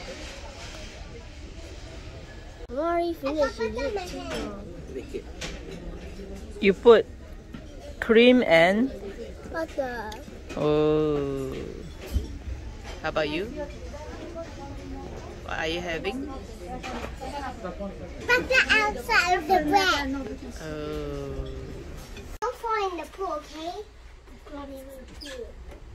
I'm already finished. You did it too long. You put cream and Butter. oh. How about you? What are you having? Butter outside of the bread. Oh. Don't fall in the pool, okay? Mommy will too.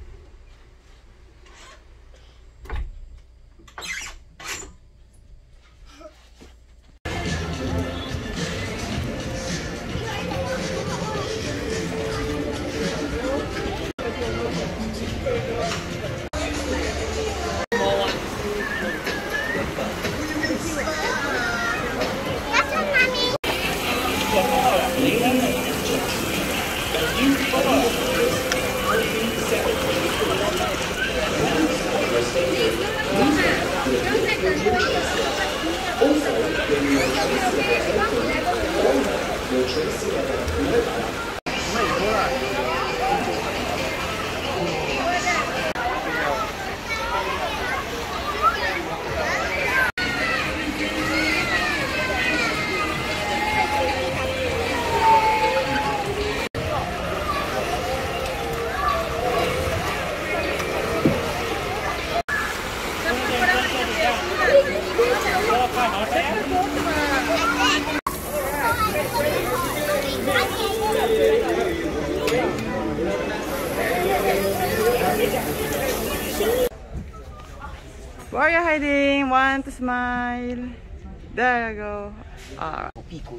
Where are you hiding? Want to smile. There you go. Alright.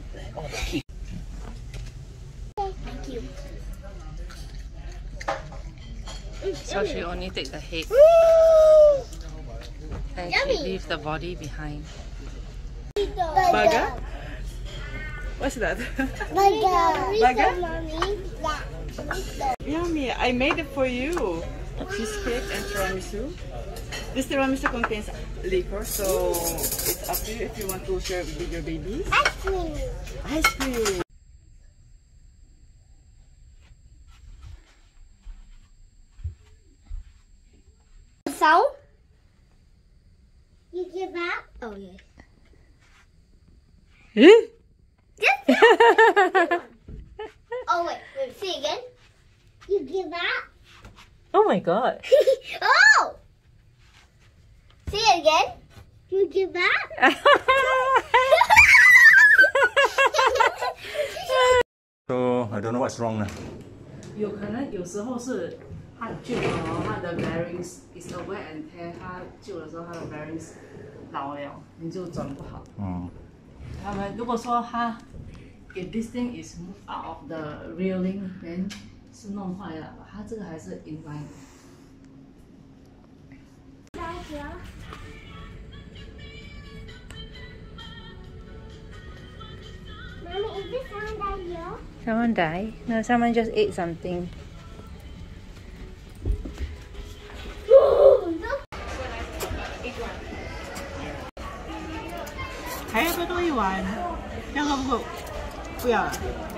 Thank you. So she only take the head and she Yummy. leave the body behind. Burger. What's that? Burger. Burger? Mommy. Yeah. Yummy. I made it for you. Cheesecake and tiramisu. This tiramisu contains liquor, so it's up to you if you want to share with your babies. Ice cream. Ice cream. Sound? You give up? Oh, yeah. Oh, wait, say again. You give up? Oh my god. Oh! Say it again. You give up? So I don't know what's wrong now. 有可能有时候是它旧了，它的 bearings is a wear and tear， 它旧的时候它的 bearings 老了，你就转不好。他们如果说它 if this thing is moved out of the railing， then 是弄坏了，它这个还是 in line。 Mommy, is this someone down here? Someone died? No, someone just ate something. Look. 还要再多一碗，这样够不够？不要了。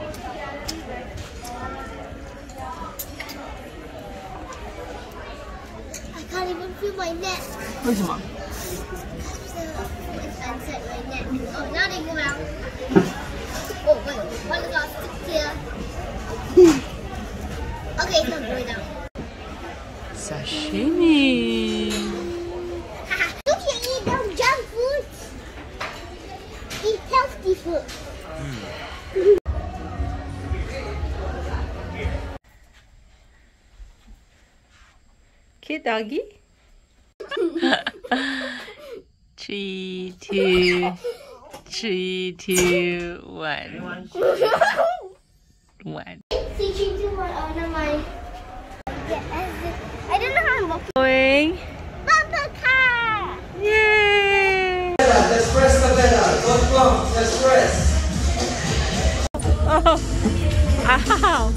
I can't even feel my neck. 为什么？ It's unset my neck. Oh, now they go out. Oh, wait. One got stuck here. Okay, it's not going down. Sashimi. Don't you eat those junk food? Eat healthy food. Cute doggy. 3, 2, 3, 2, 1. 1. See, 3, 2, 1. Oh, never mind. Yeah, I don't know how I'm walking. Going. Bumper car! Yay! Let's press the pedal. Don't plump. Let's press. Oh. Ow.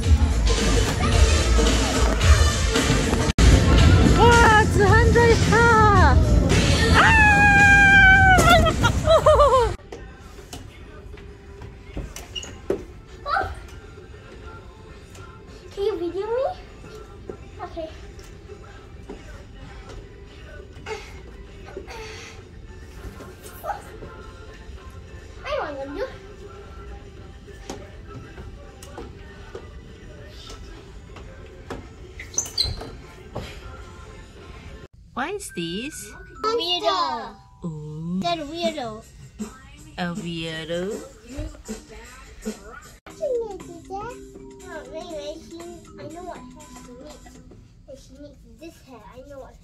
Wow, 200 car. Ah! Oh. Can you video me? Okay. What is this? Weirdo. Ooh, That weirdo. a weirdo. Anyway, I know what hair she needs. If she needs this hair, I know what